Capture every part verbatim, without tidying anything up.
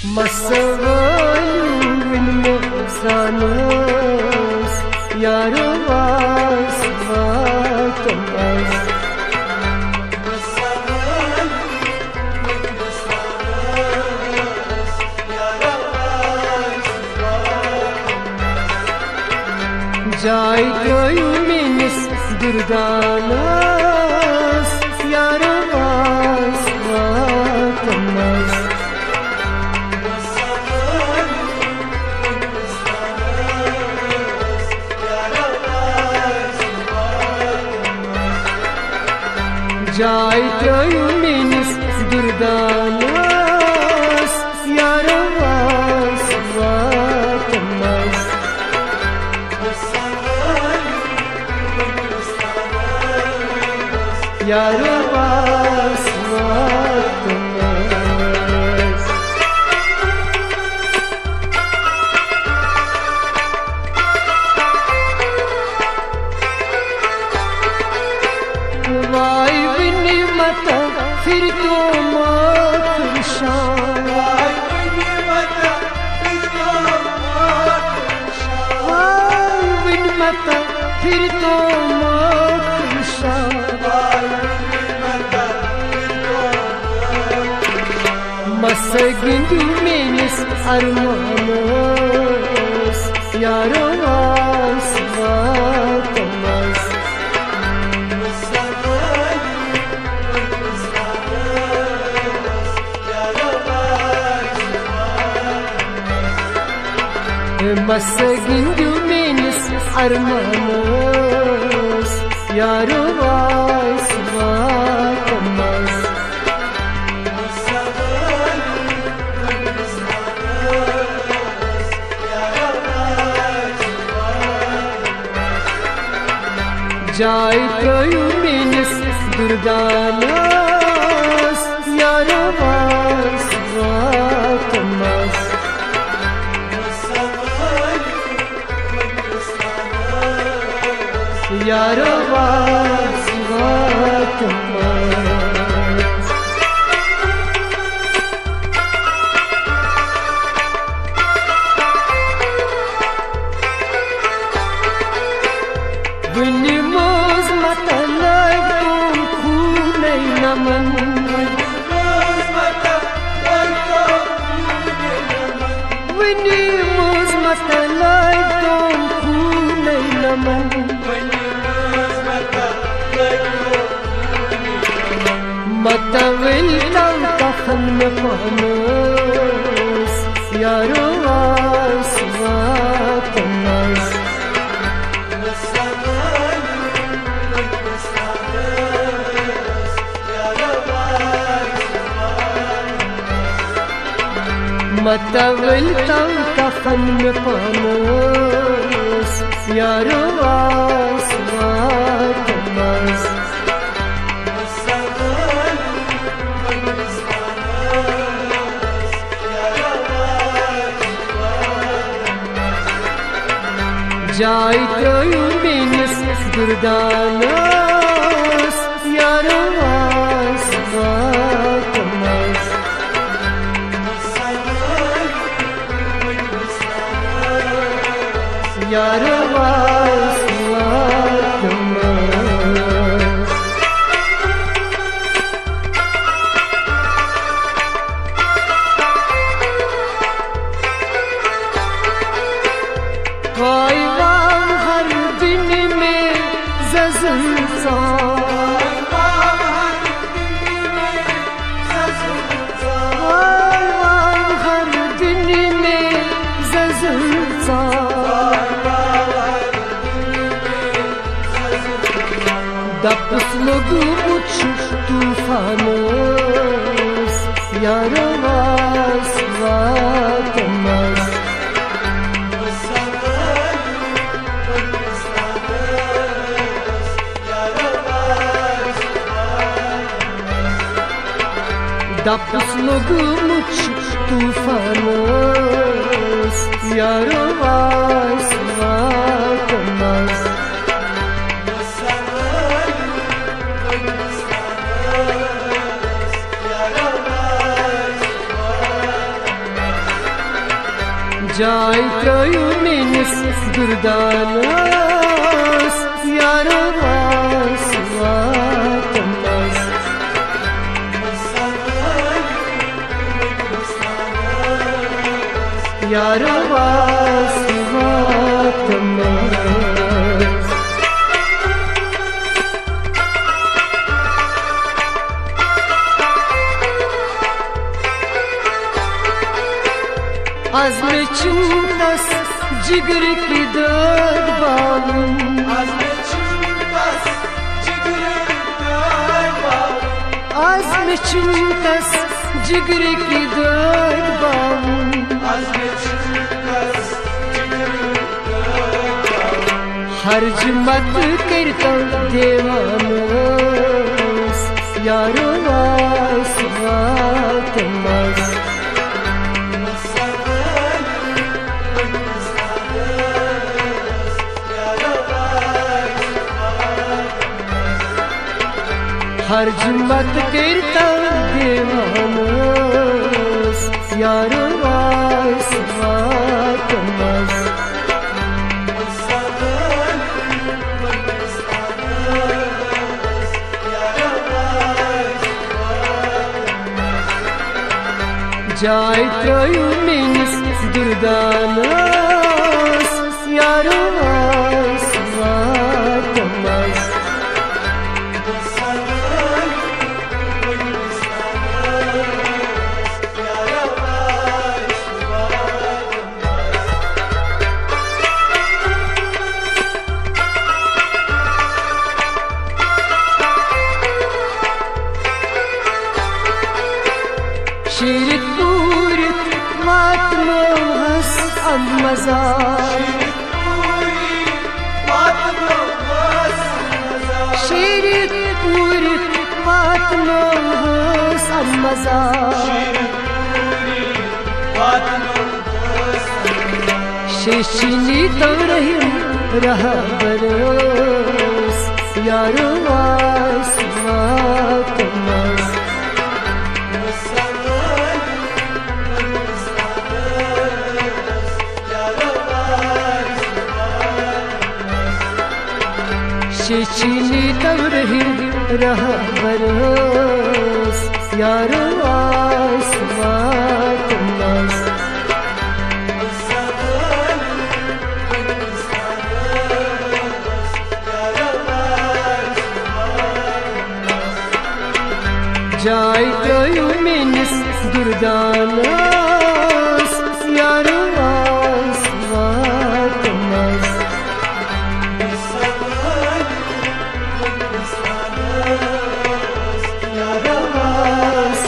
Masavayun sanas yaravas vatamas. Jai kayuminis durdanas yaravas vatamas. Jai kayuminis durdanas yaravas vatamas. Yaravas vatamas. Vay beni mata fir to mat shah. Vay beni mata fir to mat shah. Vay beni mata fir to mat shah. Masagindu menis armanos yaravas vatamas. Masagindu menis armanos yaravas vatamas. Jai kayuminis durdanas yaravas vatamas. Yaravas vatamas. Vinimos matalag tum kunay naman. Vinimos matalag tum kunay naman. Matawil ng tahan na panos yaravas vatamas. Matawil ng tahan na panos yaravas vatamas. Jai kayuminis durdanas yaravas vatamas. Yaravas vatamas. Vay vam har din mein zazulsa. Vay vam har din mein zazulsa. Dapus logu uçuş tufanos yaravas vatamas. Dapus logu uçuş tufanos yaravas vatamas. Jai trayu menis durdanas Yaro vas vatanas Yaro vas vatanas Azme çintas jigar ki dad balum Azme çintas jigar ki dad balum Azme çintas jigar ki dad balum Azme çintas jigar ki dad balum Harj mat karta devanas Yaro vas vatanas Harj mat karta devanas Yaro vas vatanas Jai trayu menis durdanas Yaro vas vatanas Şirit burit vatnohas almazar Şirit burit vatnohas almazar Şeşini tavrahim rahabaras Yaro vas vatanas Şeçini tavrahim rahabaras Yaro vas vatanas Jai trayu menis durdanas Yaro vas vatanas Yaro vas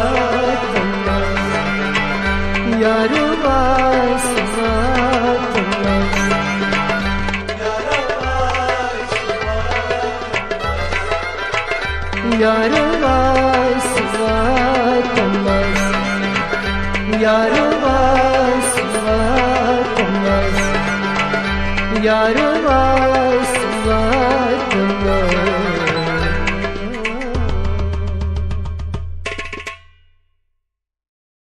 vatanas Yaro vas vatanas Yaro vas vatanas Yaro vas vatanas Yaro vas